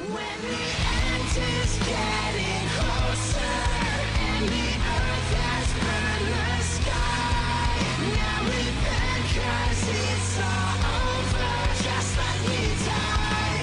When the end is getting closer and the earth has burned the sky, now repent 'cause it's all over, just let me die.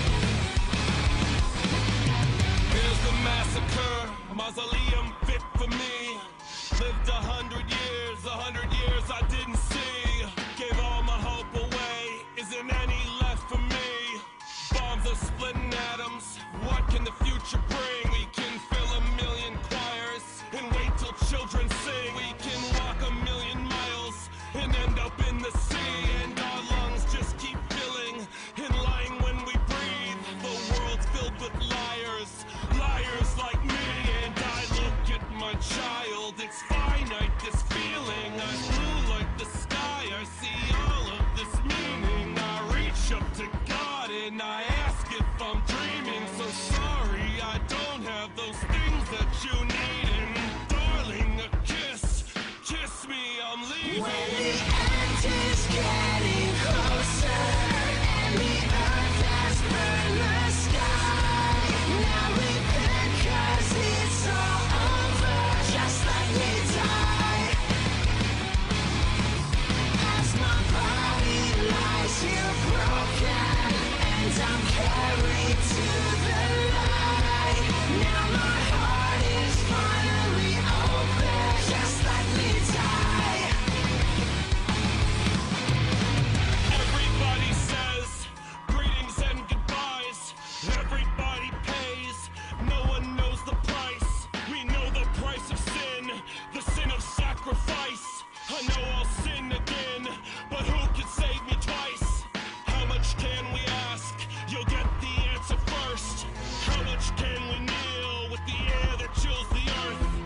Here's the massacre, a mausoleum fit for me. Lived 100 years, 100 years I didn't see. Gave all my hope away, isn't any left for me. Bombs are splitting atoms, what can the future bring? We can fill 1,000,000 choirs and wait till children sing. We can walk 1,000,000 miles and end up in the sea. And our lungs just keep filling and lying when we breathe. The world's filled with liars, liars like me. And I look at my child, it's finite, this feeling. I'm blue like the sky, I see all of this meaning. I reach up to God and I ask if I'm dreaming. So sorry, I don't have those things that you need. And darling, a kiss, kiss me, I'm leaving. When the end is getting closer and the earth has burned the sky, now repent 'cause it's all over, just let me die. As my body lies here broken and I'm carried to the light, now my heart is finally open, just let me die. Everybody says greetings and goodbyes. Everybody pays. No one knows the price. We know the price of sin, the sin of sacrifice. I know I'll sin again, but who can save me twice? How much can we ask? You'll get the answer first. How much can we kneel with the air that chills the earth?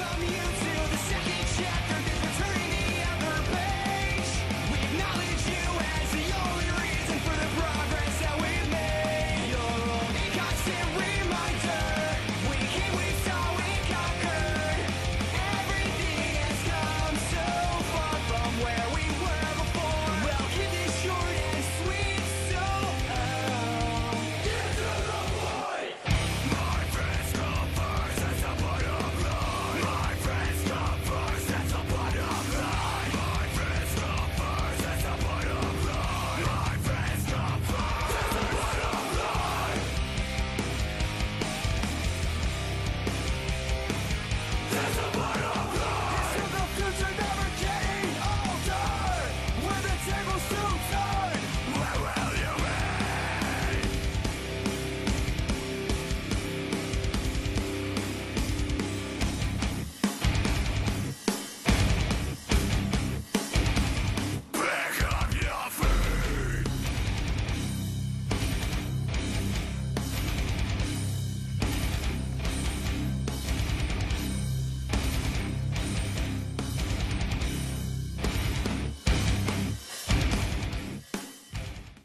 from you.